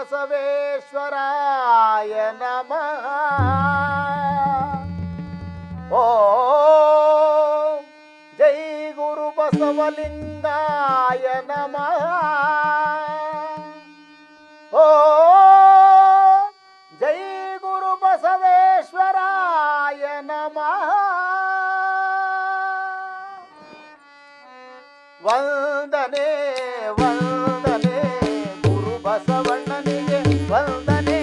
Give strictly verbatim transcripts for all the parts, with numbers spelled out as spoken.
ಬಸವೇಶ್ವರಾಯ ನಮಃ. ಓಂ ಜೈ ಗುರು ಬಸವಲಿಂಗಾಯ ನಮಃ. ಓಂ ಜೈ ಗುರು ಬಸವೇಶ್ವರಾಯ ನಮಃ. ವಂದನೆ ವಂದನೆ ಗುರು ಬಸವಣ್ಣನಿಗೆ ವಂದನೆ.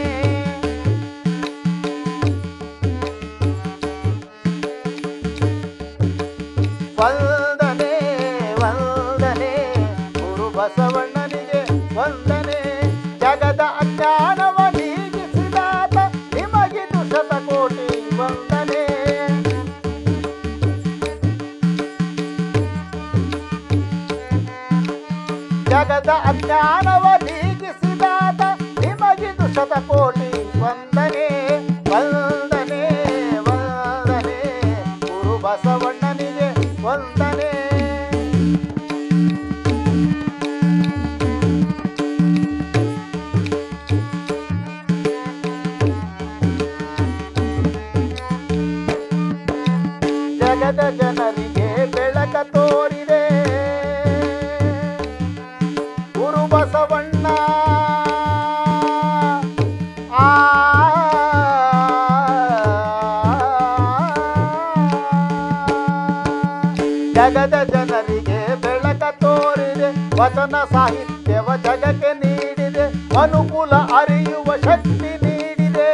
ವಂದನೆ ವಂದನೆ ಗುರು ಬಸವಣ್ಣನಿಗೆ ವಂದನೆ. ಜಗದ ಅಜ್ಞಾನವ ನೀಗಿಸಿದಾತ ನಿಮಗಿದು ಶತಕೋಟಿ ವಂದನೆ. ಜಗದ ಅಜ್ಞಾನವ ನೀಗಿಸಿದಾತ ನಿಮಗಿದು ಶತಕೋಟಿ ವಂದನೆ. ವಂದನೆ ವಂದನೆ ಗುರು ಬಸವಣ್ಣನಿಗೆ ವಂದನೆ. ಜಗದ ಜನರಿಗೆ ಬೆಳಕ ತೋರಿದೆ ಗುರು ಬಸವಣ್ಣ. ಆ ಜಗದ ಜನರಿಗೆ ಬೆಳಕ ತೋರಿದೆ. ವಚನ ಸಾಹಿತ್ಯವ ಜಗಕ್ಕೆ ನೀಡಿದೆ. ಅನುಕೂಲ ಅರಿಯುವ ಶಕ್ತಿ ನೀಡಿದೆ.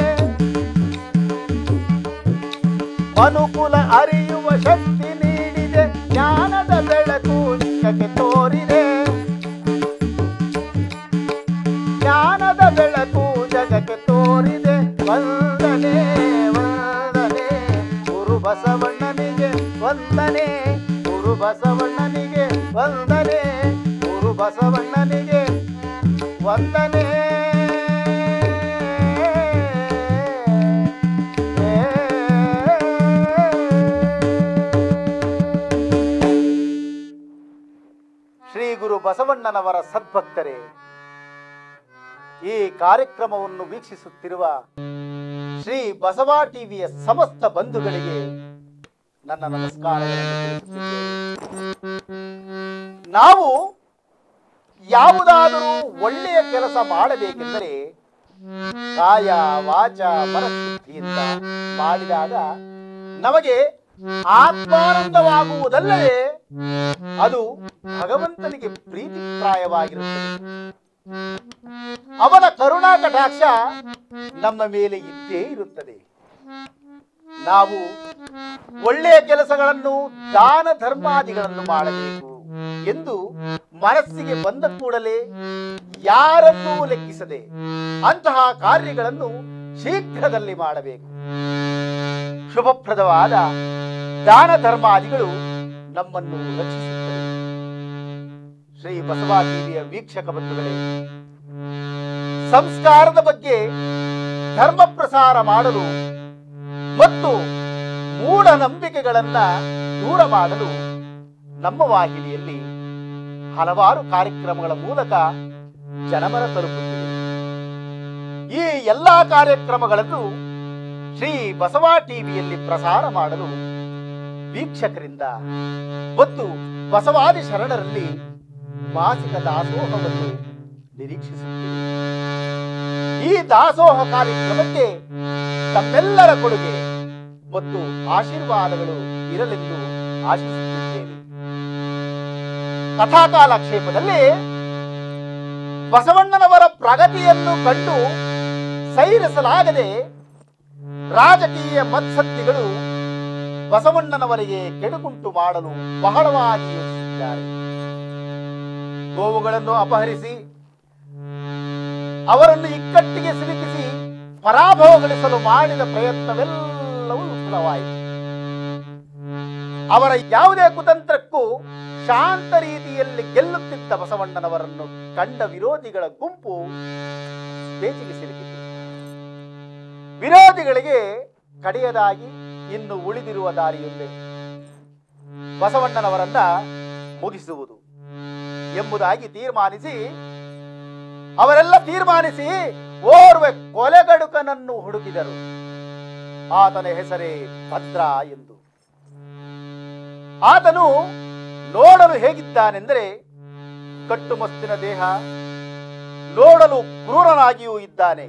ಅನುಕೂಲ ಅರಿಯುವ ಶಕ್ತಿ ನೀಡಿದೆ. ಜ್ಞಾನದ ಬೆಳಕು ಜಗಕ್ಕೆ ತೋರಿದೆ. ಜ್ಞಾನದ ಬೆಳಕು ಜಗಕ್ಕೆ ತೋರಿದೆ. ವಂದನೆ ವಂದನೆ ಗುರು ಬಸವಣ್ಣನಿಗೆ ವಂದನೆ. ಗುರು ಬಸವಣ್ಣನಿಗೆ ವಂದನೆ. ಗುರು ಬಸವಣ್ಣನಿಗೆ ವಂದನೆ. ಶ್ರೀ ಗುರು ಬಸವಣ್ಣನವರ ಸದ್ಭಕ್ತರೇ, ಈ ಕಾರ್ಯಕ್ರಮವನ್ನು ವೀಕ್ಷಿಸುತ್ತಿರುವ ಶ್ರೀ ಬಸವ ಟಿವಿಯ ಸಮಸ್ತ ಬಂಧುಗಳಿಗೆ ನನ್ನ ನಮಸ್ಕಾರಗಳನ್ನು ತಿಳಿಸುತ್ತಿದ್ದೇನೆ. ನಾವು ಯಾವುದಾದರೂ ಒಳ್ಳೆಯ ಕೆಲಸ ಮಾಡಬೇಕೆಂದರೆ ಕಾಯ ವಾಚ ಮನಶುದ್ಧಿಯಿಂದ ಮಾಡಿದಾಗ ನಮಗೆ ಆತ್ಮಾನಂದವಾಗುವುದಲ್ಲದೆ ಅದು ಭಗವಂತನಿಗೆ ಪ್ರೀತಿಪ್ರಾಯವಾಗಿರುತ್ತದೆ. ಅವನ ಕರುಣಾ ಕಟಾಕ್ಷ ನಮ್ಮ ಮೇಲೆ ಇದ್ದೇ ಇರುತ್ತದೆ. ನಾವು ಒಳ್ಳೆಯ ಕೆಲಸಗಳನ್ನು ದಾನ ಧರ್ಮಾದಿಗಳನ್ನು ಮಾಡಬೇಕು ಎಂದು ಮನಸ್ಸಿಗೆ ಬಂದ ಕೂಡಲೇ ಯಾರನ್ನೂ ಲೆಕ್ಕಿಸದೆ ಅಂತಹ ಕಾರ್ಯಗಳನ್ನು ಶೀಘ್ರದಲ್ಲಿ ಮಾಡಬೇಕು. ಶುಭಪ್ರದವಾದ ದಾನ ಧರ್ಮಾದಿಗಳು ನಮ್ಮನ್ನು ರಕ್ಷಿಸುತ್ತವೆ. ಶ್ರೀ ಬಸವ ಟಿವಿಯ ವೀಕ್ಷಕ ಬಂಧುಗಳೇ, ಸಂಸ್ಕಾರದ ಬಗ್ಗೆ ಧರ್ಮ ಪ್ರಸಾರ ಮಾಡಲು ಮತ್ತು ಮೂಢನಂಬಿಕೆಗಳನ್ನ ದೂರ ಮಾಡಲು ನಮ್ಮ ವಾಹಿನಿಯಲ್ಲಿ ಹಲವಾರು ಕಾರ್ಯಕ್ರಮಗಳ ಮೂಲಕ ಜನಮನ ತಲುಪುತ್ತಿದೆ. ಈ ಎಲ್ಲಾ ಕಾರ್ಯಕ್ರಮಗಳನ್ನು ಶ್ರೀ ಬಸವ ಟಿವಿಯಲ್ಲಿ ಪ್ರಸಾರ ಮಾಡಲು ವೀಕ್ಷಕರಿಂದ ಮತ್ತು ಬಸವಾದಿ ಶರಣರಲ್ಲಿ ಮಾಸಿಕ ದಾಸೋಹವನ್ನು ನಿರೀಕ್ಷಿಸುತ್ತೇವೆ. ಈ ದಾಸೋಹ ಕಾರ್ಯಕ್ರಮಕ್ಕೆ ತಮ್ಮೆಲ್ಲರ ಕೊಡುಗೆ ಮತ್ತು ಆಶೀರ್ವಾದಗಳು ಇರಲೆಂದು ಆಶಿಸುತ್ತಿದ್ದೇವೆ. ಕಥಾಕಾಲಕ್ಷೇಪದಲ್ಲಿ ಬಸವಣ್ಣನವರ ಪ್ರಗತಿಯನ್ನು ಕಂಡು ಸೈರಿಸಲಾಗದೆ ರಾಜಕೀಯ ಮತ್ಸದ್ದಿಗಳು ಬಸವಣ್ಣನವರಿಗೆ ಕೆಡುಕುಂಟು ಮಾಡಲು ಬಹಳವಾಗಿ ಯೋಚಿಸಿದ್ದಾರೆ. ಗೋವುಗಳನ್ನು ಅಪಹರಿಸಿ ಅವರನ್ನು ಇಕ್ಕಟ್ಟಿಗೆ ಸಿಲುಕಿಸಿ ಪರಾಭವಗೊಳಿಸಲು ಮಾಡಿದ ಪ್ರಯತ್ನವೆಲ್ಲವೂ ವಿಫಲವಾಯಿತು. ಅವರ ಯಾವುದೇ ಕುತಂತ್ರಕ್ಕೂ ಶಾಂತ ರೀತಿಯಲ್ಲಿ ಗೆಲ್ಲುತ್ತಿದ್ದ ಬಸವಣ್ಣನವರನ್ನು ಕಂಡ ವಿರೋಧಿಗಳ ಗುಂಪು ಬೇಚಿಗೆ ಸಿಲುಕಿತು. ವಿರೋಧಿಗಳಿಗೆ ಕಡೆಯದಾಗಿ ಇನ್ನು ಉಳಿದಿರುವ ದಾರಿಯೊಂದೇ, ಬಸವಣ್ಣನವರನ್ನ ಮುಗಿಸುವುದು ಎಂಬುದಾಗಿ ತೀರ್ಮಾನಿಸಿ ಅವರೆಲ್ಲ ತೀರ್ಮಾನಿಸಿ ಓರ್ವೆ ಕೊಲೆಗಡುಕನನ್ನು ಹುಡುಕಿದರು. ಆತನ ಹೆಸರೇ ಭದ್ರ ಎಂದು. ಆತನು ನೋಡಲು ಹೇಗಿದ್ದಾನೆಂದರೆ ಕಟ್ಟುಮಸ್ತಿನ ದೇಹ, ನೋಡಲು ಕ್ರೂರನಾಗಿಯೂ ಇದ್ದಾನೆ.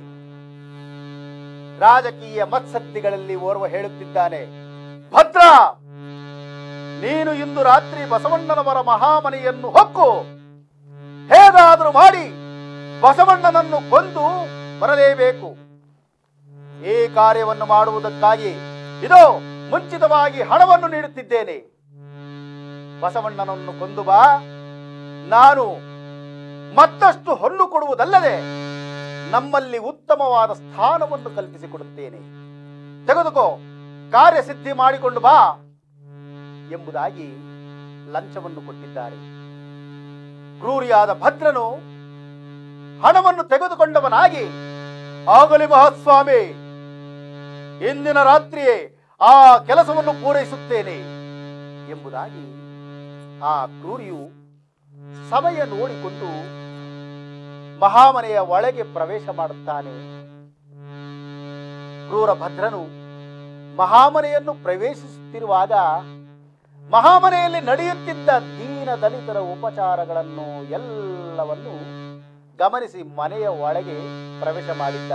ರಾಜಕೀಯ ಮತ್ಸದ್ದಿಗಳಲ್ಲಿ ಓರ್ವ ಹೇಳುತ್ತಿದ್ದಾನೆ, ಭದ್ರ, ನೀನು ಇಂದು ರಾತ್ರಿ ಬಸವಣ್ಣನವರ ಮಹಾಮನೆಯನ್ನು ಹೊಕ್ಕು ಹೇಗಾದರೂ ಮಾಡಿ ಬಸವಣ್ಣನನ್ನು ಕೊಂದು ಬರಲೇಬೇಕು. ಈ ಕಾರ್ಯವನ್ನು ಮಾಡುವುದಕ್ಕಾಗಿ ಇದೋ ಮುಂಚಿತವಾಗಿ ಹಣವನ್ನು ನೀಡುತ್ತಿದ್ದೇನೆ. ಬಸವಣ್ಣನನ್ನು ಕೊಂದು ಬಾ, ನಾನು ಮತ್ತಷ್ಟು ಹೊನ್ನು ಕೊಡುವುದಲ್ಲದೆ ನಮ್ಮಲ್ಲಿ ಉತ್ತಮವಾದ ಸ್ಥಾನವನ್ನು ಕಲ್ಪಿಸಿಕೊಡುತ್ತೇನೆ. ತೆಗೆದುಕೋ, ಕಾರ್ಯಸಿದ್ಧಿ ಮಾಡಿಕೊಂಡು ಬಾ ಎಂಬುದಾಗಿ ಲಂಚವನ್ನು ಕೊಟ್ಟಿದ್ದಾರೆ. ಕ್ರೂರಿಯಾದ ಭದ್ರನು ಹಣವನ್ನು ತೆಗೆದುಕೊಂಡವನಾಗಿ, ಆಗಲಿ ಮಹಾಸ್ವಾಮಿ, ಇಂದಿನ ರಾತ್ರಿಯೇ ಆ ಕೆಲಸವನ್ನು ಪೂರೈಸುತ್ತೇನೆ ಎಂಬುದಾಗಿ ಆ ಕ್ರೂರಿಯು ಸಮಯ ನೋಡಿಕೊಂಡು ಮಹಾಮನೆಯ ಒಳಗೆ ಪ್ರವೇಶ ಮಾಡುತ್ತಾನೆ. ಕ್ರೂರ ಭದ್ರನು ಮಹಾಮನೆಯನ್ನು ಪ್ರವೇಶಿಸುತ್ತಿರುವಾಗ ಮಹಾಮನೆಯಲ್ಲಿ ನಡೆಯುತ್ತಿದ್ದ ದೀನ ದಲಿತರ ಉಪಚಾರಗಳನ್ನು ಎಲ್ಲವನ್ನು ಗಮನಿಸಿ ಮನೆಯ ಒಳಗೆ ಪ್ರವೇಶ ಮಾಡಿದ್ದ.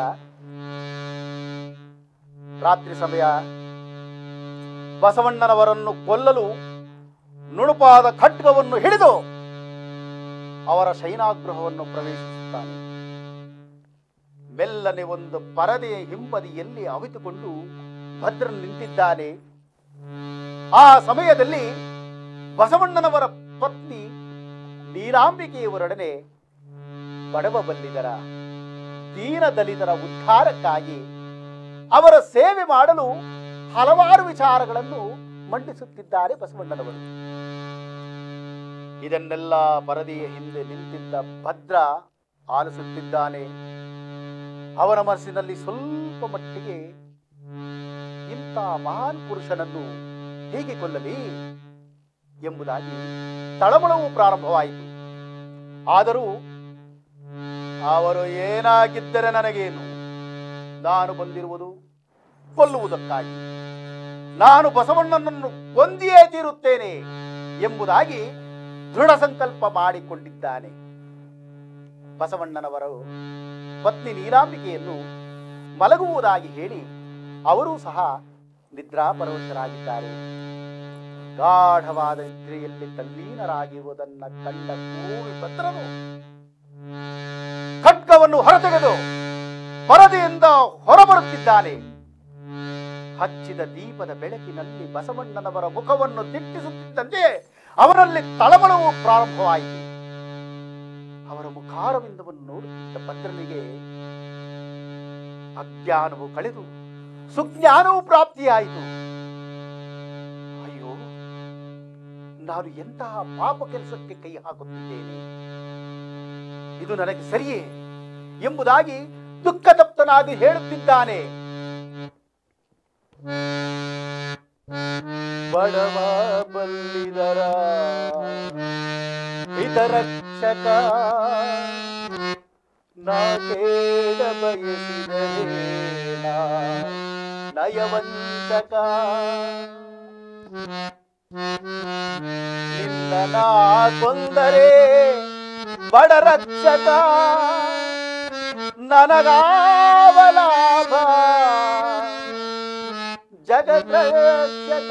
ರಾತ್ರಿ ಸಮಯ ಬಸವಣ್ಣನವರನ್ನು ಕೊಲ್ಲಲು ನುಣುಪಾದ ಖಡ್ಗವನ್ನು ಹಿಡಿದು ಅವರ ಶಯನಾಗೃಹವನ್ನು ಪ್ರವೇಶಿಸುತ್ತಾನೆ. ಮೆಲ್ಲನೆ ಒಂದು ಪರದೆಯ ಹಿಂಬದಿಯಲ್ಲಿ ಅವಿತುಕೊಂಡು ಭದ್ರನ್ ನಿಂತಿದ್ದಾನೆ. ಆ ಸಮಯದಲ್ಲಿ ಬಸವಣ್ಣನವರ ಪತ್ನಿ ನೀಲಾಂಬಿಕೆಯವರೊಡನೆ ಬಡವ ಬಲ್ಲಿದರ ದೀನ ದಲಿತರ ಉದ್ಧಾರಕ್ಕಾಗಿ ಅವರ ಸೇವೆ ಮಾಡಲು ಹಲವಾರು ವಿಚಾರಗಳನ್ನು ಮಂಡಿಸುತ್ತಿದ್ದಾರೆ ಬಸವಣ್ಣನವರು. ಇದನ್ನೆಲ್ಲ ಪರದೆಯ ಹಿಂದೆ ನಿಂತಿದ್ದ ಭದ್ರ ಆಲಿಸುತ್ತಿದ್ದಾನೆ. ಅವನ ಮನಸ್ಸಿನಲ್ಲಿ ಸ್ವಲ್ಪ ಮಟ್ಟಿಗೆ ಇಂಥ ಮಹಾನ್ ಪುರುಷನನ್ನು ಹೇಗೆ ಕೊಲ್ಲಲಿ ಎಂಬುದಾಗಿ ತಳಮಳವು ಪ್ರಾರಂಭವಾಯಿತು. ಆದರೂ ಅವರು ಏನಾಗಿದ್ದರೆ ನನಗೇನು, ನಾನು ಬಂದಿರುವುದು ಕೊಲ್ಲುವುದಕ್ಕಾಗಿ, ನಾನು ಬಸವಣ್ಣನನ್ನು ಕೊಂದಿಯೇ ತೀರುತ್ತೇನೆ ಎಂಬುದಾಗಿ ದೃಢ ಸಂಕಲ್ಪ ಮಾಡಿಕೊಂಡಿದ್ದಾನೆ. ಬಸವಣ್ಣನವರು ಪತ್ನಿ ನೀಲಾಂಬಿಕೆಯನ್ನು ಮಲಗುವುದಾಗಿ ಹೇಳಿ ಅವರೂ ಸಹ ನಿದ್ರಾಪರವಶರಾಗಿದ್ದಾರೆ. ಗಾಢವಾದ ನಿದ್ರೆಯಲ್ಲಿ ತಲ್ಲೀನರಾಗಿರುವುದನ್ನ ಕಂಡ ಕೂವಿ ಭದ್ರನು ಖಡ್ಗವನ್ನು ಹೊರತೆಗೆದು ಪರದೆಯಿಂದ ಹೊರಬರುತ್ತಿದ್ದಾನೆ. ಹಚ್ಚಿದ ದೀಪದ ಬೆಳಕಿನಲ್ಲಿ ಬಸವಣ್ಣನವರ ಮುಖವನ್ನು ದಿಟ್ಟಿಸುತ್ತಿದ್ದಂತೆ ಅವರಲ್ಲಿ ತಳಮಳವು ಪ್ರಾರಂಭವಾಯಿತು. ಅವರ ಮುಖಾರವಿಂದವನ್ನು ನೋಡುತ್ತಿದ್ದ ಭದ್ರನಿಗೆ ಅಜ್ಞಾನವು ಕಳೆದು ಸುಜ್ಞಾನವು ಪ್ರಾಪ್ತಿಯಾಯಿತು. ಅಯ್ಯೋ, ನಾನು ಎಂತಹ ಪಾಪ ಕೆಲಸಕ್ಕೆ ಕೈ ಹಾಕುತ್ತಿದ್ದೇನೆ, ಇದು ನನಗೆ ಸರಿಯೇ ಎಂಬುದಾಗಿ ದುಃಖತಪ್ತನಾಗಿ ಹೇಳುತ್ತಿದ್ದಾನೆ. ಬಡವ ಬಲ್ಲಿದರ ಹಿತರಕ್ಷಕ, ನಾ ಕೇಳ ಬಯಸಿದರೆ ನಯವಂಚಕ, ನಿನ್ನ ನಾ ಕೊಂದರೆ ಬಡ ರಕ್ಷಕ, ನನಗಾವ ಲಾಭ ಜಗದ್ರಕ್ಷಕ.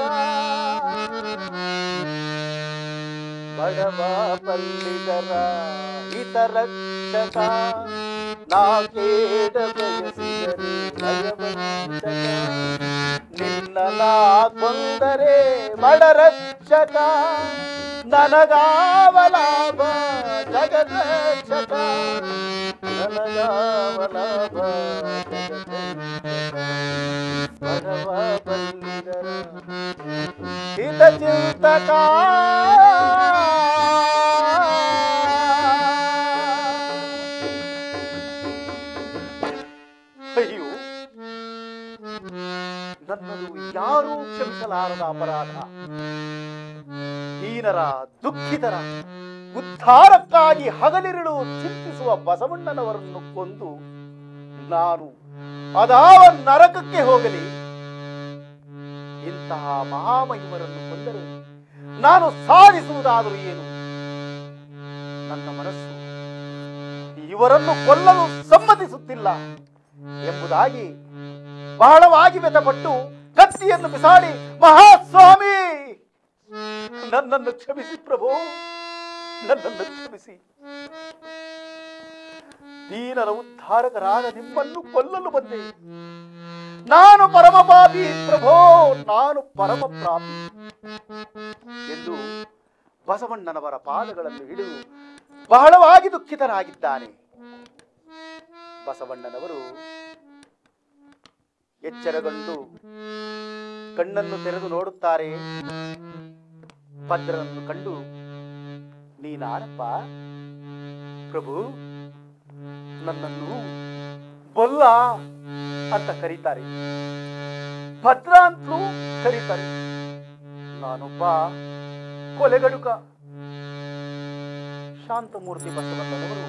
ಬಡವ ಬಲ್ಲಿದರ ಹಿತರಕ್ಷಕ, ನಾ ಕೇಡ ಬಯಸಿದರೆ ನಯವಂಚಕ, ನಿನ್ನ ನಾ ಕೊಂದರೆ ಬಡ ರಕ್ಷಕ, ನನಗಾವ ಲಾಭ ಜಗದ್ರಕ್ಷಕ, ನನಗಾವ ಲಾಭ ಜಗದ್ರಕ್ಷಕ. ಬಡವ ಬಲ್ಲಿದರ ಹಿತಚಿಂತಕ, ಅಯ್ಯೋ, ನನ್ನದು ಯಾರೂ ಕ್ಷಮಿಸಲಾರದ ಅಪರಾಧ. ಹೀನರ ದುಃಖಿತರ ಉದ್ಧಾರಕ್ಕಾಗಿ ಹಗಲಿರುಳು ಚಿಂತಿಸುವ ಬಸವಣ್ಣನವರನ್ನು ಕೊಂದು ನಾನು ಅದಾವ ನರಕಕ್ಕೆ ಹೋಗಲಿ? ಇಂತಹ ಮಹಾಮಹಿಮರನ್ನು ಕೊಂದರೆ ನಾನು ಸಾಧಿಸುವುದಾದರೂ ಏನು? ನನ್ನ ಮನಸ್ಸು ಇವರನ್ನು ಕೊಲ್ಲಲು ಸಮ್ಮತಿಸುತ್ತಿಲ್ಲ ಎಂಬುದಾಗಿ ಬಹಳವಾಗಿ ವ್ಯಥಪಟ್ಟು ಕತ್ತಿಯನ್ನು ಬಿಸಾಡಿ, ಮಹಾಸ್ವಾಮಿ ನನ್ನನ್ನು ಕ್ಷಮಿಸಿ ಪ್ರಭು, ನನ್ನನ್ನು ಕ್ಷಮಿಸಿ. ದೀನರ ಉದ್ಧಾರಕರಾದ ನಿಮ್ಮನ್ನು ಕೊಲ್ಲಲು ಬಂದೆ. ನಾನು ಪರಮ ಪಾಪಿ ಪ್ರಭೋ, ನಾನು ಪರಮ ಪಾಪಿ ಎಂದು ಬಸವಣ್ಣನವರ ಪಾದಗಳನ್ನು ಹಿಡಿದು ಬಹಳವಾಗಿ ದುಃಖಿತನಾಗಿದ್ದಾನೆ. ಬಸವಣ್ಣನವರು ಎಚ್ಚರಗೊಂಡು ಕಣ್ಣನ್ನು ತೆರೆದು ನೋಡುತ್ತಾರೆ. ಭದ್ರನನ್ನು ಕಂಡು, ನೀನಾರಪ್ಪ? ಪ್ರಭು, ನನ್ನನ್ನು ಬಲ್ಲ ಅಂತ ಕರೀತಾರೆ, ಭದ್ರ ಅಂತಲೂ ಕರೀತಾರೆ. ನಾನೊಬ್ಬ ಕೊಲೆಗಡುಕ. ಶಾಂತಮೂರ್ತಿ ಬಸವಣ್ಣನವರು,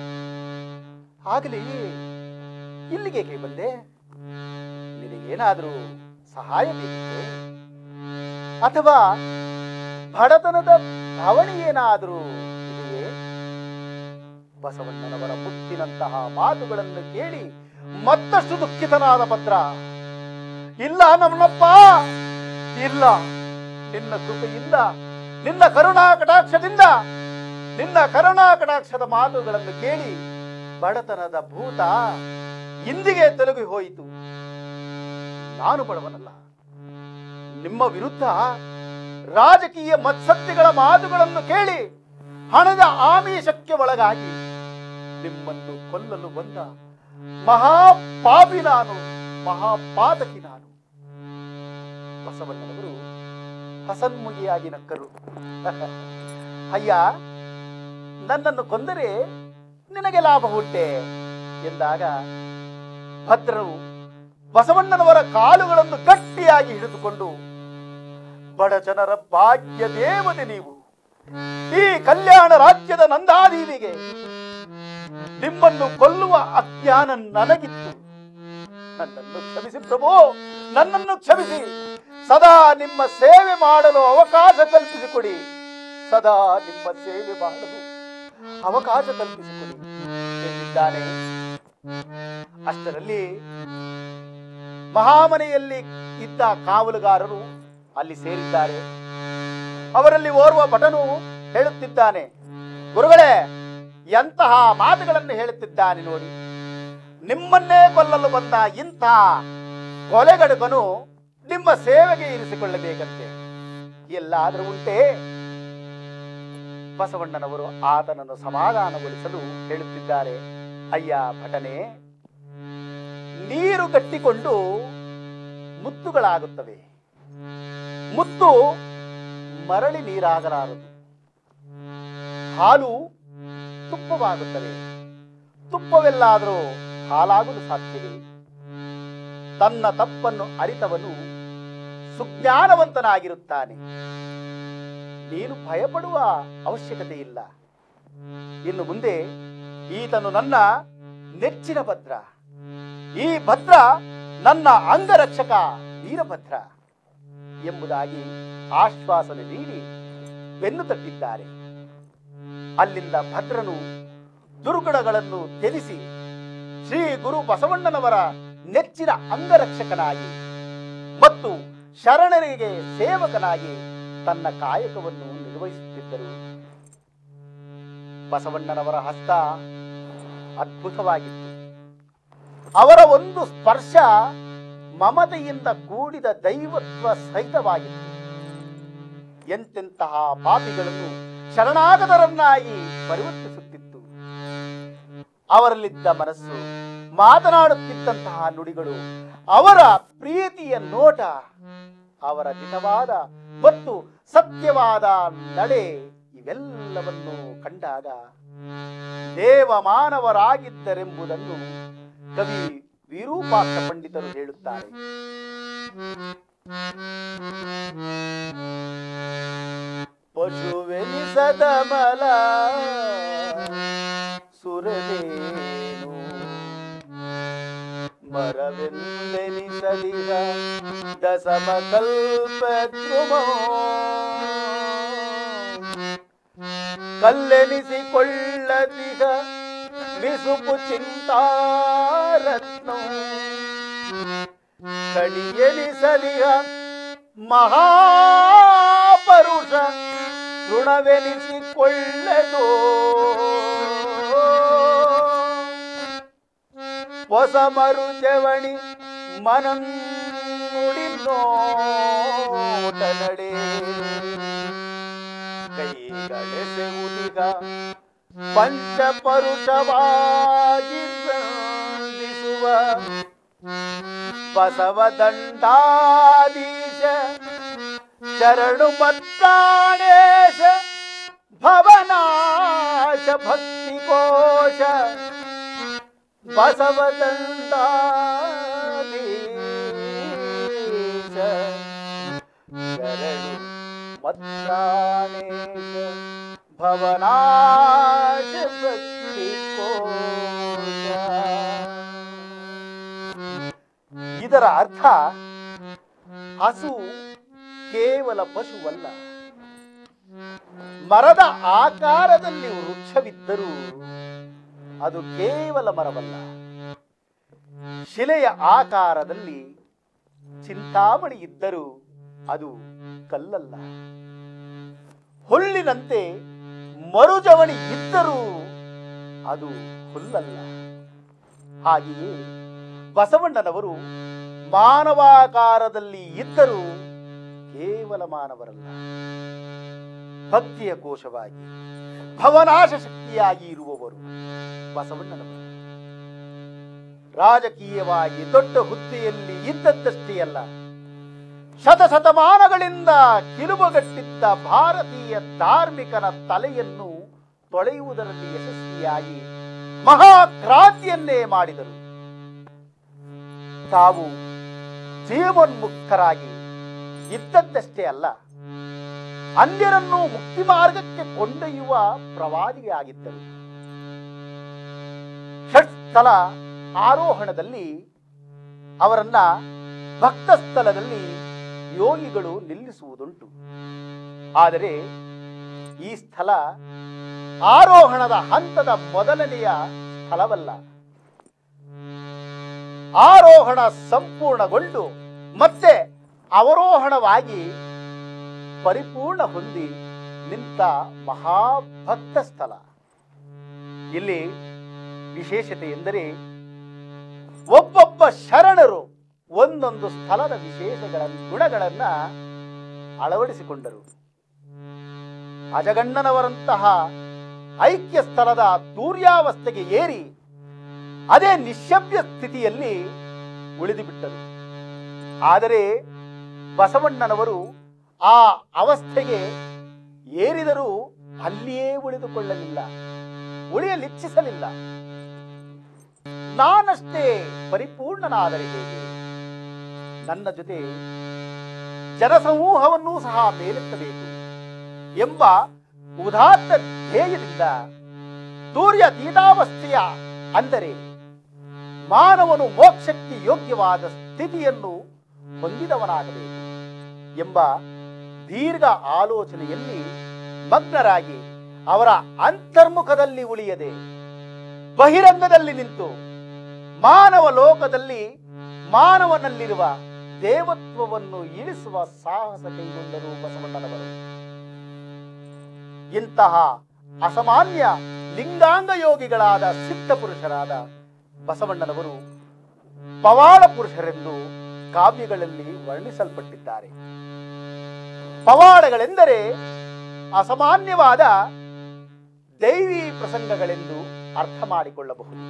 ಆಗಲೇ ಇಲ್ಲಿಗೆ ಬಂದೆ? ನಿನಗೇನಾದರೂ ಸಹಾಯ ಬೇಕಿತ್ತೆ? ಅಥವಾ ಬಡತನದ ಭಾವನೆ ಏನಾದರೂ ಇದೆಯೇ? ಬಸವಣ್ಣನವರ ಮುತ್ತಿನಂತಹ ಮಾತುಗಳನ್ನು ಕೇಳಿ ಮತ್ತಷ್ಟು ದುಃಖಿತನಾದ ಭದ್ರ, ಇಲ್ಲ ನಮ್ಮಪ್ಪ, ಇಲ್ಲ. ನಿನ್ನ ಕೃಪೆಯಿಂದ, ನಿನ್ನ ಕರುಣಾ ಕಟಾಕ್ಷದಿಂದ, ನಿನ್ನ ಕರುಣಾ ಕಟಾಕ್ಷದ ಮಾತುಗಳನ್ನು ಕೇಳಿ ಬಡತನದ ಭೂತ ಇಂದಿಗೆ ತೊಲಗಿ ಹೋಯಿತು. ನಾನು ಬಡವನಲ್ಲ. ನಿಮ್ಮ ವಿರುದ್ಧ ರಾಜಕೀಯ ಮತ್ಸತ್ಯಗಳ ಮಾತುಗಳನ್ನು ಕೇಳಿ ಹಣದ ಆಮಿಷಕ್ಕೆ ಒಳಗಾಗಿ ನಿಮ್ಮನ್ನು ಕೊಲ್ಲಲು ಬಂದ ಮಹಾಪಾಪಿ ನಾನು, ಮಹಾಪಾತಕಿ ನಾನು. ಬಸವಣ್ಣನವರು ಹಸನ್ಮುಗಿಯಾಗಿ ನಕ್ಕರು. ಅಯ್ಯ, ನನ್ನನ್ನು ಕೊಂದರೆ ನಿನಗೆ ಲಾಭ ಉಂಟೆ ಎಂದಾಗ ಭದ್ರರು ಬಸವಣ್ಣನವರ ಕಾಲುಗಳನ್ನು ಗಟ್ಟಿಯಾಗಿ ಹಿಡಿದುಕೊಂಡು, ಬಡ ಜನರ ಭಾಗ್ಯ ದೇವತೆ ನೀವು, ಈ ಕಲ್ಯಾಣ ರಾಜ್ಯದ ನಂದಾದೀವಿಗೆ ನಿಮ್ಮನ್ನು ಕೊಲ್ಲುವ ಅಜ್ಞಾನ ನನಗಿತ್ತು. ನನ್ನನ್ನು ಕ್ಷಮಿಸಿ ಪ್ರಭು, ನನ್ನನ್ನು ಕ್ಷಮಿಸಿ. ಸದಾ ನಿಮ್ಮ ಸೇವೆ ಮಾಡಲು ಅವಕಾಶ ಕಲ್ಪಿಸಿಕೊಡಿ, ಸದಾ ನಿಮ್ಮ ಸೇವೆ ಮಾಡಲು ಅವಕಾಶ ಕಲ್ಪಿಸಿಕೊಡಿ ಎಂದಿದ್ದಾನೆ. ಅಷ್ಟರಲ್ಲಿ ಮಹಾಮನೆಯಲ್ಲಿ ಇದ್ದ ಕಾವಲುಗಾರರು ಅಲ್ಲಿ ಸೇರಿದ್ದಾರೆ. ಅವರಲ್ಲಿ ಓರ್ವ ಭಟನು ಹೇಳುತ್ತಿದ್ದಾನೆ, ಗುರುಗಳೇ, ಎಂತಹ ಮಾತುಗಳನ್ನು ಹೇಳುತ್ತಿದ್ದಾನೆ ನೋಡಿ. ನಿಮ್ಮನ್ನೇ ಕೊಲ್ಲಲು ಬಂದ ಇಂತಹ ಕೊಲೆಗಡುಕನು ನಿಮ್ಮ ಸೇವೆಗೆ ಇರಿಸಿಕೊಳ್ಳಬೇಕಂತೆ, ಎಲ್ಲಾದರೂ ಉಂಟೆ? ಬಸವಣ್ಣನವರು ಆತನನ್ನು ಸಮಾಧಾನಗೊಳಿಸಲು ಹೇಳುತ್ತಿದ್ದಾರೆ, ಅಯ್ಯ ಭಟನೆ, ನೀರು ಗಟ್ಟಿಕೊಂಡು ಮುತ್ತುಗಳಾಗುತ್ತವೆ, ಮುತ್ತು ಮರಳಿ ನೀರಾಗಲಾರದು. ಹಾಲು ತುಪ್ಪವಾಗುತ್ತದೆ, ತುಪ್ಪವೆಲ್ಲಾದರೂ ಹಾಲಾಗಲು ಸಾಧ್ಯವೇ? ತನ್ನ ತಪ್ಪನ್ನು ಅರಿತವನು ಸುಜ್ಞಾನವಂತನಾಗಿರುತ್ತಾನೆ. ನೀನು ಭಯಪಡುವ ಅವಶ್ಯಕತೆ ಇಲ್ಲ. ಇನ್ನು ಮುಂದೆ ಈತನು ನನ್ನ ನೆಚ್ಚಿನ ಭದ್ರ, ಈ ಭದ್ರ ನನ್ನ ಅಂಗರಕ್ಷಕ ವೀರಭದ್ರ ಎಂಬುದಾಗಿ ಆಶ್ವಾಸನೆ ನೀಡಿ ಬೆನ್ನು ತಟ್ಟಿದ್ದಾರೆ. ಅಲ್ಲಿಂದ ಭದ್ರನು ದುರ್ಗುಣಗಳನ್ನು ತ್ಯಜಿಸಿ ಶ್ರೀ ಗುರು ಬಸವಣ್ಣನವರ ನೆಚ್ಚಿನ ಅಂಗರಕ್ಷಕನಾಗಿ ಮತ್ತು ಶರಣರಿಗೆ ಸೇವಕನಾಗಿ ತನ್ನ ಕಾಯಕವನ್ನು ನಿರ್ವಹಿಸುತ್ತಿದ್ದರು. ಬಸವಣ್ಣನವರ ಹಸ್ತ ಅದ್ಭುತವಾಗಿತ್ತು. ಅವರ ಒಂದು ಸ್ಪರ್ಶ ಮಮತೆಯಿಂದ ಕೂಡಿದ ದೈವತ್ವ ಸಹಿತವಾಗಿತ್ತು. ಎಂತೆಂತಹ ಪಾಪಿಗಳನ್ನು ಶರಣಾಗತರನ್ನಾಗಿ ಪರಿವರ್ತಿಸುತ್ತಿತ್ತು. ಅವರಲ್ಲಿದ್ದ ಮನಸ್ಸು, ಮಾತನಾಡುತ್ತಿದ್ದಂತಹ ನುಡಿಗಳು, ಅವರ ಪ್ರೀತಿಯ ನೋಟ, ಅವರ ದಿಟವಾದ ಮತ್ತು ಸತ್ಯವಾದ ನಡೆ ಇವೆಲ್ಲವನ್ನು ಕಂಡಾಗ ದೇವಮಾನವರಾಗಿದ್ದರೆಂಬುದನ್ನು ಕವಿ ವಿರೂಪಾಕ್ಷ ಪಂಡಿತರು ಹೇಳುತ್ತಾರೆ. ಪಶುವೆನಿಸದ ಮಲ ಸುರದೇನು ಮರವೆಂದೆನಿಸದಿಗ ದಸಮಕಲ್ಪದ್ರುಮೋ ಕಲ್ಲೆನಿಸಿಕೊಳ್ಳದಿಗ ಮಿಸುಪು ಚಿಂತಾರತ್ನೋ ಕಡಿಯೆನಿಸದಿಗ ಮಹಾಪರುಷ ಋಣವೆನಿಸಿಕೊಳ್ಳದೋ ಹೊಸ ಮರುಚವಣಿ ಮನನ್ನುಡಿ ನೋಟ ನಡೆ ಕೈಗಳೆಸೆವುದಿಗ ಪಂಚಪರುಷವಾಗಿ ಸಂಧಿಸುವ ಬಸವದಂಡಾಧೀಶ ಶರಣು ಮತ್ತಾಣೇಶ ಭವನಾಶ ಭಕ್ತಿ ಕೋಶ ಬಸವದಂಡಾಧೀಶ ಶರಣು ಮತ್ತಾಣೇಶ ಭವನಾಶ ಭಕ್ತಿ ಕೋಶ. ಇದರ ಅರ್ಥ ಹಸು ಕೇವಲ ಪಶುವಲ್ಲ, ಮರದ ಆಕಾರದಲ್ಲಿ ವೃಕ್ಷವಿದ್ದರೂ ಅದು ಕೇವಲ ಮರವಲ್ಲ, ಶಿಲೆಯ ಆಕಾರದಲ್ಲಿ ಚಿಂತಾಮಣಿ ಇದ್ದರೂ ಅದು ಕಲ್ಲಲ್ಲ, ಹುಲ್ಲಿನಂತೆ ಮರುಜವಣಿ ಇದ್ದರೂ ಅದು ಹುಲ್ಲಲ್ಲ. ಹಾಗೆಯೇ ಬಸವಣ್ಣನವರು ಮಾನವಾಕಾರದಲ್ಲಿ ಇದ್ದರೂ ಕೇವಲ ಮಾನವರಲ್ಲ, ಭಕ್ತಿಯ ಕೋಶವಾಗಿ ಭವನಾಶ ಶಕ್ತಿಯಾಗಿ ಇರುವವರು ಬಸವಣ್ಣನವರು. ರಾಜಕೀಯವಾಗಿ ದೊಡ್ಡ ಹುದ್ದೆಯಲ್ಲಿ ಇದ್ದದ್ದಷ್ಟೇ ಅಲ್ಲ, ಶತಶತಮಾನಗಳಿಂದ ಕಿಲುಬುಗಟ್ಟಿದ್ದ ಭಾರತೀಯ ಧಾರ್ಮಿಕನ ತಲೆಯನ್ನು ತೊಳೆಯುವುದರಲ್ಲಿ ಯಶಸ್ವಿಯಾಗಿ ಮಹಾಕ್ರಾಂತಿಯನ್ನೇ ಮಾಡಿದರು. ತಾವು ಜೀವನ್ಮುಕ್ತರಾಗಿ ಇದ್ದದ್ದಷ್ಟೇ ಅಲ್ಲ, ಅನ್ಯರನ್ನು ಮುಕ್ತಿ ಮಾರ್ಗಕ್ಕೆ ಕೊಂಡೊಯ್ಯುವ ಪ್ರವಾದಿಯಾಗಿದ್ದರು. ಷಟ್ಸ್ಥಲ ಆರೋಹಣದಲ್ಲಿ ಅವರನ್ನ ಭಕ್ತ ಸ್ಥಳದಲ್ಲಿ ಯೋಗಿಗಳು ನಿಲ್ಲಿಸುವುದುಂಟು. ಆದರೆ ಈ ಸ್ಥಳ ಆರೋಹಣದ ಹಂತದ ಮೊದಲನೆಯ ಸ್ಥಳವಲ್ಲ. ಆರೋಹಣ ಸಂಪೂರ್ಣಗೊಂಡು ಮತ್ತೆ ಅವರೋಹಣವಾಗಿ ಪರಿಪೂರ್ಣ ಹೊಂದಿ ನಿಂತ ಮಹಾಭಕ್ತ ಸ್ಥಳ. ಇಲ್ಲಿ ವಿಶೇಷತೆ ಎಂದರೆ ಒಬ್ಬೊಬ್ಬ ಶರಣರು ಒಂದೊಂದು ಸ್ಥಳದ ವಿಶೇಷಗಳ ಗುಣಗಳನ್ನ ಅಳವಡಿಸಿಕೊಂಡರು. ಅಜಗಣ್ಣನವರಂತಹ ಐಕ್ಯ ಸ್ಥಳದ ತೂರ್ಯಾವಸ್ಥೆಗೆ ಏರಿ ಅದೇ ನಿಶ್ಶಬ್ದ ಸ್ಥಿತಿಯಲ್ಲಿ ಉಳಿದು ಬಿಟ್ಟರು. ಆದರೆ ಬಸವಣ್ಣನವರು ಆ ಅವಸ್ಥೆಗೆ ಏರಿದರೂ ಅಲ್ಲಿಯೇ ಉಳಿದುಕೊಳ್ಳಲಿಲ್ಲ, ಉಳಿಯಲಿಚ್ಛಿಸಲಿಲ್ಲ. ನಾನಷ್ಟೇ ಪರಿಪೂರ್ಣನಾದರೆ ಹೇಗೆ, ನನ್ನ ಜೊತೆ ಜನಸಮೂಹವನ್ನೂ ಸಹ ಮೇಲೆತ್ತಬೇಕು ಎಂಬ ಉದಾತ್ತ ಧ್ಯೇಯದಿಂದ ತೂರ್ಯ ತೀತಾವಸ್ಥೆಯ ಅಂದರೆ ಮಾನವನು ಮೋಕ್ಷಕ್ಕೆ ಯೋಗ್ಯವಾದ ಸ್ಥಿತಿಯನ್ನು ಹೊಂದಿದವನಾಗಬೇಕು ಎಂಬ ದೀರ್ಘ ಆಲೋಚನೆಯಲ್ಲಿ ಮಗ್ನರಾಗಿ ಅವರ ಅಂತರ್ಮುಖದಲ್ಲಿ ಉಳಿಯದೆ ಬಹಿರಂಗದಲ್ಲಿ ನಿಂತು ಮಾನವ ಲೋಕದಲ್ಲಿ ಮಾನವನಲ್ಲಿರುವ ದೇವತ್ವವನ್ನು ಇಳಿಸುವ ಸಾಹಸ ಕೈಗೊಂಡರು ಬಸವಣ್ಣನವರು. ಇಂತಹ ಅಸಾಮಾನ್ಯ ಲಿಂಗಾಂಗ ಯೋಗಿಗಳಾದ ಸಿದ್ಧ ಪುರುಷರಾದ ಬಸವಣ್ಣನವರು ಪವಾಡ ಪುರುಷರೆಂದು ಕಾವ್ಯಗಳಲ್ಲಿ ವರ್ಣಿಸಲ್ಪಟ್ಟಿದ್ದಾರೆ. ಪವಾಡಗಳೆಂದರೆ ಅಸಾಮಾನ್ಯವಾದ ದೈವಿ ಪ್ರಸಂಗಗಳೆಂದು ಅರ್ಥ ಮಾಡಿಕೊಳ್ಳಬಹುದು.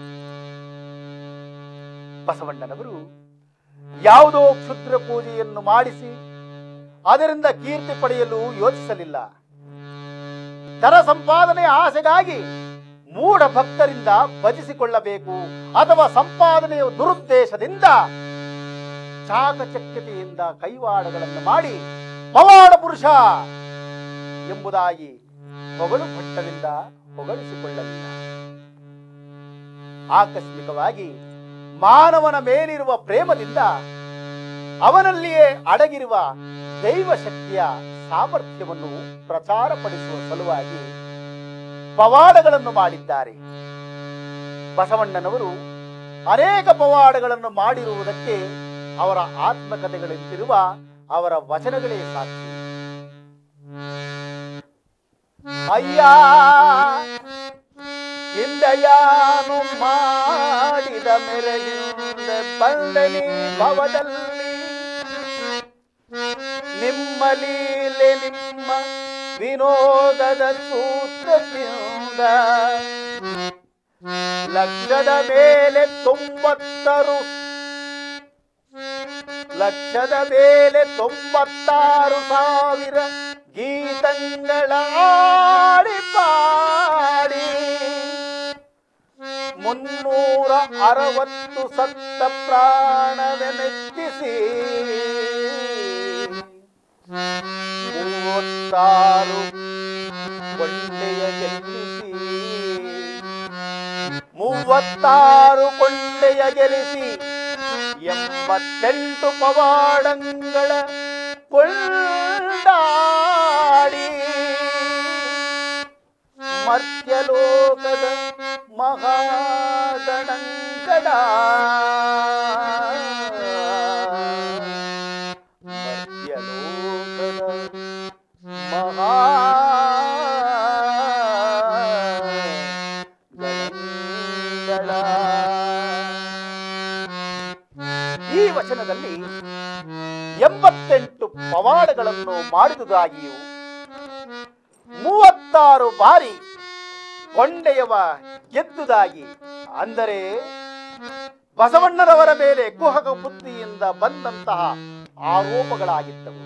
ಬಸವಣ್ಣನವರು ಯಾವುದೋ ಕ್ಷುದ್ರ ಪೂಜೆಯನ್ನು ಮಾಡಿಸಿ ಅದರಿಂದ ಕೀರ್ತಿ ಪಡೆಯಲು ಯೋಚಿಸಲಿಲ್ಲ. ಧನ ಸಂಪಾದನೆಯ ಆಸೆಗಾಗಿ ಮೂಢ ಭಕ್ತರಿಂದ ಭಜಿಸಿಕೊಳ್ಳಬೇಕು ಅಥವಾ ಸಂಪಾದನೆಯ ದುರುದ್ದೇಶದಿಂದ ಚಾಕಚಕ್ಯತೆಯಿಂದ ಕೈವಾಡಗಳನ್ನು ಮಾಡಿ ಪವಾಡ ಪುರುಷ ಎಂಬುದಾಗಿ ಹೊಗಳು ಭಟ್ಟರಿಂದ ಹೊಗಳಿಸಿಕೊಳ್ಳಲಿಲ್ಲ. ಆಕಸ್ಮಿಕವಾಗಿ ಮಾನವನ ಮೇಲಿರುವ ಪ್ರೇಮದಿಂದ ಅವನಲ್ಲಿಯೇ ಅಡಗಿರುವ ದೈವ ಶಕ್ತಿಯ ಸಾಮರ್ಥ್ಯವನ್ನು ಪ್ರಚಾರಪಡಿಸುವ ಸಲುವಾಗಿ ಪವಾಡಗಳನ್ನು ಮಾಡಿದ್ದಾರೆ. ಬಸವಣ್ಣನವರು ಅನೇಕ ಪವಾಡಗಳನ್ನು ಮಾಡಿರುವುದಕ್ಕೆ ಅವರ ಆತ್ಮಕಥೆಗಳಂತಿರುವ ಅವರ ವಚನಗಳೇ ಸಾಕ್ಷಿ. ಅಯ್ಯ ಹಿಂದಯಾನು ಮಾಡಿದ ಮೆರೆಯಿಂದ ಬಂದನಿ ಭವದಲ್ಲಿ, ನಿಮ್ಮ ಲೀಲೆ ನಿಮ್ಮ ವಿನೋದದ ಸೂತ್ರದಿಂದ ಲಕ್ಷದ ಮೇಲೆ ತೊಂಬತ್ತರು ಲಕ್ಷದ ಮೇಲೆ ತೊಂಬತ್ತಾರು ಸಾವಿರ ಗೀತಗಳ ಆಡಿ ಪಾಡಿ ಮುನ್ನೂರ ಅರವತ್ತು ಸತ್ತ ಪ್ರಾಣವೆನೆತ್ತಿಸಿ ಮೂವತ್ತಾರು ಕೊಂಡೆಯ ಗೆಲ್ಲಿಸಿ ಮೂವತ್ತಾರು ಕೊಂಡೆಯ ಗೆಲ್ಲಿಸಿ ಎಂಬತ್ತೆಂಟು ಪವಾಡಂಗಳ ಕೊಂಡಾಡಿ ಮರ್ತ್ಯಲೋಕದ ಮಹಾಗಣಂಗಡ ಮರ್ತ್ಯಲೋಕದ ಮಹಾಗಣಂಗಡ. ಈ ವಚನದಲ್ಲಿ ಎಂಬತ್ತೆಂಟು ಪವಾಡಗಳನ್ನು ಮಾಡಿದುದಾಗಿಯೂ ಮೂವತ್ತಾರು ಬಾರಿ ಕೊಂಡೆಯವ ಗೆದ್ದುದಾಗಿ, ಅಂದರೆ ಬಸವಣ್ಣನವರ ಮೇಲೆ ಕುಹಕ ಬುದ್ಧಿಯಿಂದ ಬಂದಂತಹ ಆರೋಪಗಳಾಗಿದ್ದವು.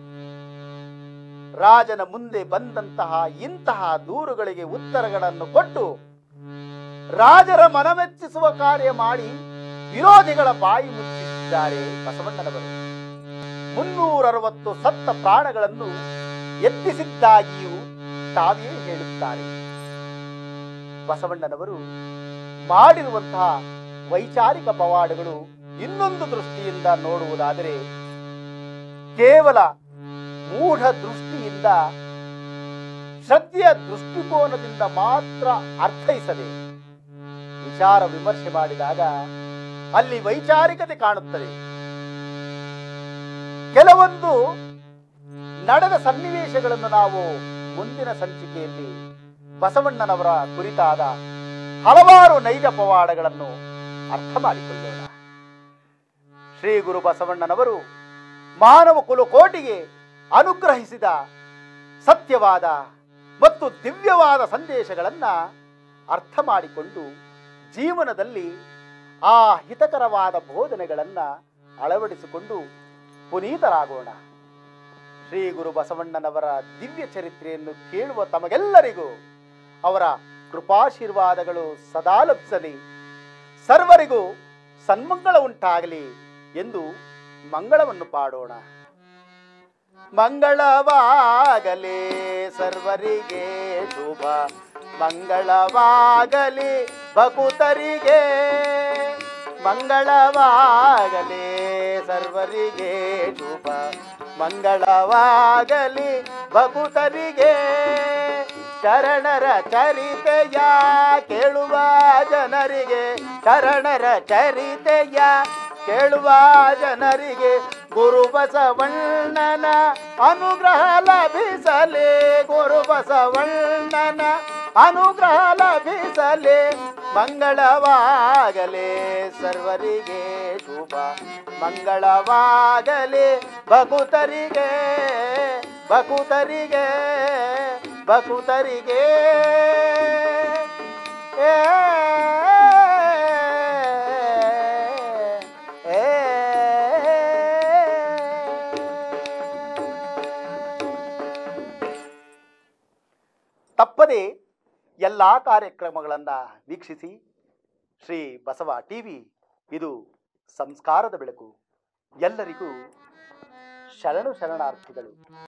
ರಾಜನ ಮುಂದೆ ಬಂದಂತಹ ಇಂತಹ ದೂರುಗಳಿಗೆ ಉತ್ತರಗಳನ್ನು ಕೊಟ್ಟು ರಾಜರ ಮನಮೆಚ್ಚಿಸುವ ಕಾರ್ಯ ಮಾಡಿ ವಿರೋಧಿಗಳ ಬಾಯಿ ಮುಚ್ಚಿಸಿದ್ದಾರೆ ಬಸವಣ್ಣನವರು. ಮುನ್ನೂರ ಅರವತ್ತು ಸತ್ತ ಪ್ರಾಣಗಳನ್ನು ಎತ್ತಿಸಿದ್ದಾಗಿಯೂ ತಾವೇ ಹೇಳುತ್ತಾರೆ. ಬಸವಣ್ಣನವರು ಮಾಡಿರುವಂತಹ ವೈಚಾರಿಕ ಪವಾಡಗಳು ಇನ್ನೊಂದು ದೃಷ್ಟಿಯಿಂದ ನೋಡುವುದಾದರೆ ಕೇವಲ ಮೂಢ ದೃಷ್ಟಿಯಿಂದ, ಶ್ರದ್ಧೆಯ ದೃಷ್ಟಿಕೋನದಿಂದ ಮಾತ್ರ ಅರ್ಥೈಸದೆ ವಿಚಾರ ವಿಮರ್ಶೆ ಮಾಡಿದಾಗ ಅಲ್ಲಿ ವೈಚಾರಿಕತೆ ಕಾಣುತ್ತದೆ. ಕೆಲವೊಂದು ನಡೆದ ಸನ್ನಿವೇಶಗಳನ್ನು ನಾವು ಮುಂದಿನ ಸಂಚಿಕೆಯಲ್ಲಿ ಬಸವಣ್ಣನವರ ಕುರಿತಾದ ಹಲವಾರು ನೈಜ ಪವಾಡಗಳನ್ನು ಅರ್ಥ ಮಾಡಿಕೊಳ್ಳೋಣ. ಶ್ರೀ ಗುರು ಬಸವಣ್ಣನವರು ಮಾನವ ಕುಲಕೋಟಿಗೆ ಅನುಗ್ರಹಿಸಿದ ಸತ್ಯವಾದ ಮತ್ತು ದಿವ್ಯವಾದ ಸಂದೇಶಗಳನ್ನು ಅರ್ಥ ಮಾಡಿಕೊಂಡು ಜೀವನದಲ್ಲಿ ಆ ಹಿತಕರವಾದ ಬೋಧನೆಗಳನ್ನು ಅಳವಡಿಸಿಕೊಂಡು ಪುನೀತರಾಗೋಣ. ಶ್ರೀ ಗುರು ಬಸವಣ್ಣನವರ ದಿವ್ಯ ಚರಿತ್ರೆಯನ್ನು ಕೇಳುವ ತಮಗೆಲ್ಲರಿಗೂ ಅವರ ಕೃಪಾಶೀರ್ವಾದಗಳು ಸದಾ ಲಭಿಸಲಿ, ಸರ್ವರಿಗೂ ಸನ್ಮಂಗಳ ಉಂಟಾಗಲಿ ಎಂದು ಮಂಗಳವನ್ನು ಪಾಡೋಣ. ಮಂಗಳವಾಗಲಿ ಸರ್ವರಿಗೆ ಶುಭ, ಮಂಗಳವಾಗಲಿ ಭಕುತರಿಗೆ, ಮಂಗಳವಾಗಲಿ ಸರ್ವರಿಗೆ ಶುಭ, ಮಂಗಳವಾಗಲಿ ಭಕುತರಿಗೆ. ಶರಣರ ಚರಿತೆಯ ಕೇಳುವ ಜನರಿಗೆ, ಶರಣರ ಚರಿತೆಯ ಕೇಳುವ ಜನರಿಗೆ ಗುರು ಬಸವಣ್ಣನ ಅನುಗ್ರಹ ಲಭಿಸಲಿ, ಗುರು ಬಸವಣ್ಣನ ಅನುಗ್ರಹ ಲಭಿಸಲಿ. ಮಂಗಳವಾಗಲಿ ಸರ್ವರಿಗೆ ಶುಭ, ಮಂಗಳವಾಗಲಿ ಭಕುತರಿಗೆ, ಭಕುತರಿಗೆ, ಭಕುತರಿಗೆ. ಏ ತಪ್ಪದೆ ಎಲ್ಲ ಕಾರ್ಯಕ್ರಮಗಳನ್ನು ವೀಕ್ಷಿಸಿ. ಶ್ರೀ ಬಸವ ಟಿವಿ ಇದು ಸಂಸ್ಕಾರದ ಬೆಳಕು. ಎಲ್ಲರಿಗೂ ಶರಣು ಶರಣಾರ್ಥಿಗಳು.